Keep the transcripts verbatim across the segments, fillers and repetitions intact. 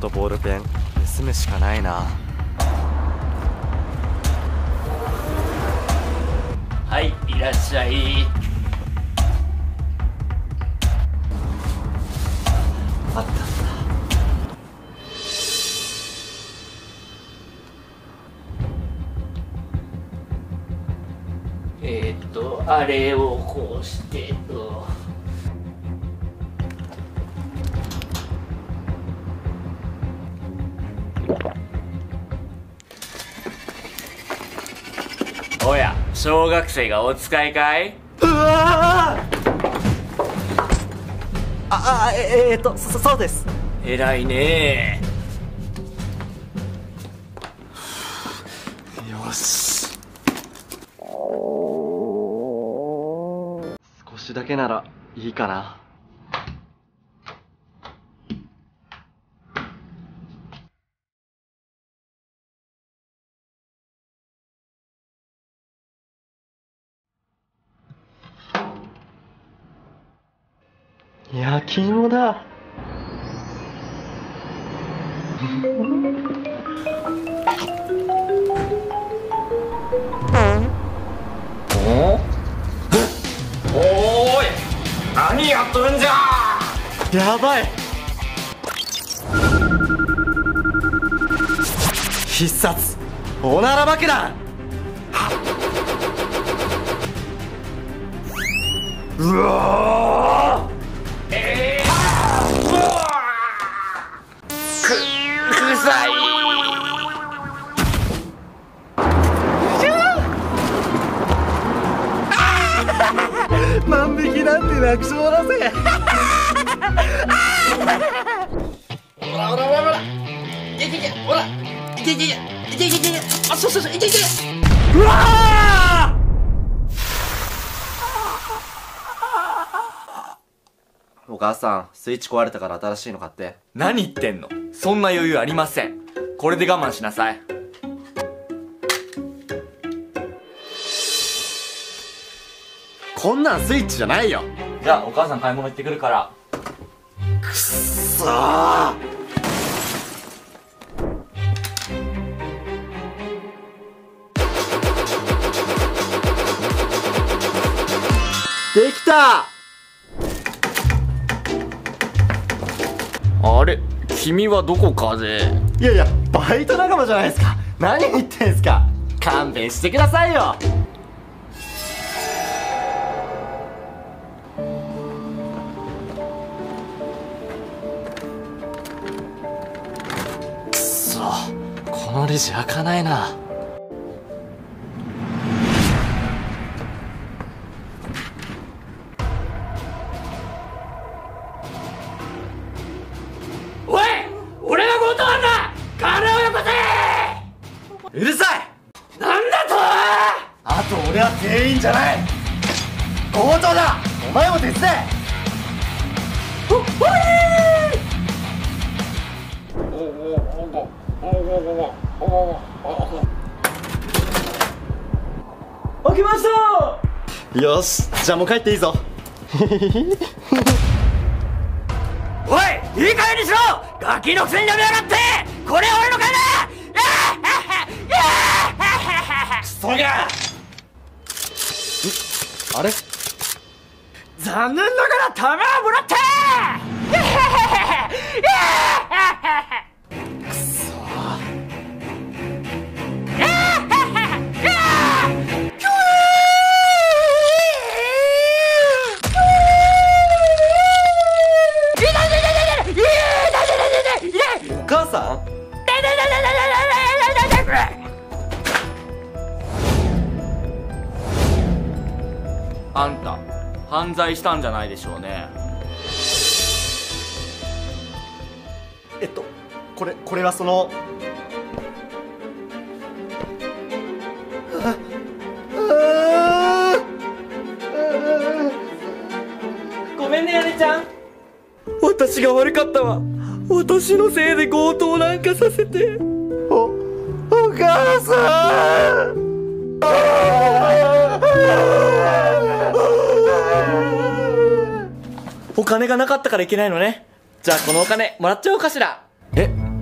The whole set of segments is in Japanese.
とボールペン盗むしかないな。 はい、いらっしゃい。 あったあった。 えーっとあれをこうしてと。おや、小学生がお使いかい？ うわーああええー、っとそそうです。 偉いねよし、少しだけならいいかな。焼き芋だ。 おおーい、何やっとるんじゃ。 やばい。必殺おなら爆弾。うわーえー、うわーく、臭い。 万引きなんて楽勝だぜ。 ほらほらほらほら、いけいけいけ、ほら、いけいけいけいけいけいけいけ、あ、そうそうそう、いけいけ。 うわーお母さん、スイッチ壊れたから新しいの買って。 何言ってんの、そんな余裕ありません。これで我慢しなさい。 こんなんスイッチじゃないよ。 じゃあお母さん買い物行ってくるから。 くっそー。できた。 あれ、君はどこかで。 いやいや、バイト仲間じゃないですか。何言ってんすか。勘弁してくださいよ。くそ、このレジ開かないな。 おい、俺が強盗犯だ。金をよこせ。 うるさい。 なんだと。 あと俺は店員じゃない。強盗だ。お前も手伝え。ほっほい。開けました。よし、じゃあもう帰っていいぞ。 おい、いい加減にしろ。ガキのくせにやめやがって。これは俺の金だ。 クソが。あれ、 残念ながら弾はもらったー。 くそー。お母さん？ あんた犯罪したんじゃないでしょうね。 えっとこれこれはそのごめんね、やねちゃん。私が悪かったわ。私のせいで強盗なんかさせて。 おお母さん。 お金がなかったからいけないのね。じゃあこのお金もらっちゃおうかしら。 え、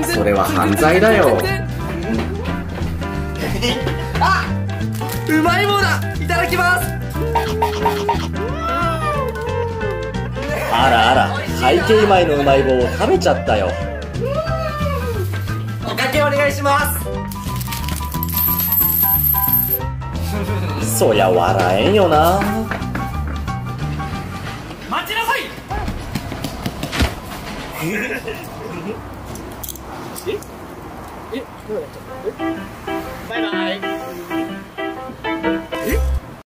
全然それは犯罪だよ。 あ、うまい棒だ。いただきます。 あらあら、会計米のうまい棒を食べちゃったよ。 おかけお願いします。 そりゃ笑えんよな。 待ちなさい。ええ、どうなっちゃった。バイバイ。